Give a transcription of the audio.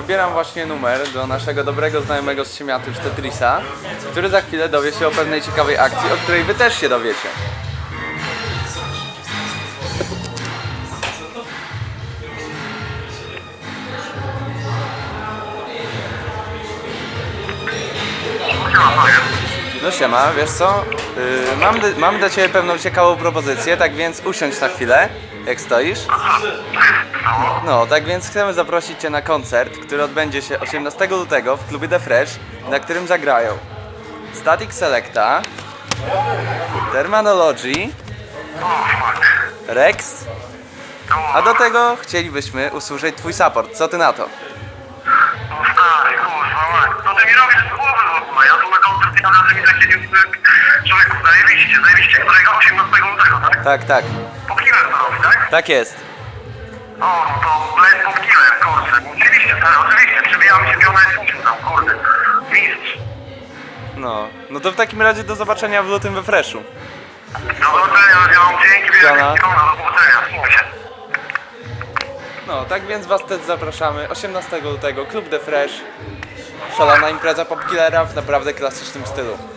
wybieram właśnie numer do naszego dobrego znajomego z Siemiatów Tetrisa, który za chwilę dowie się o pewnej ciekawej akcji, o której wy też się dowiecie. No siema, wiesz co? Mam dla ciebie pewną ciekawą propozycję, tak więc usiądź na chwilę, jak stoisz. No, tak więc chcemy zaprosić cię na koncert, który odbędzie się 18 lutego w klubie The Fresh, na którym zagrają Static Selecta, Terminology, Rex, a do tego chcielibyśmy usłyszeć twój support. Co ty na to? No stary, kurwa mać, co ty mi robisz z głowy w ogóle? Ja tu na koncert ja razem mi zasiedził człowieku, zajebiście, którego 18 lutego, tak? Tak. Pop Killer to robi, tak? Tak jest. O, no to Blend Pop Killer, kurczę, oczywiście, stary, oczywiście, przybijamy się bione słuchaj tam, kurde, mistrz. No to w takim razie do zobaczenia w lutym we Freshu. Do zobaczenia, ja mam dzięki, Żona. do zobaczenia, słuchaj się. No, tak więc was też zapraszamy 18 lutego, klub The Fresh. Szalona impreza Pop Killera w naprawdę klasycznym stylu.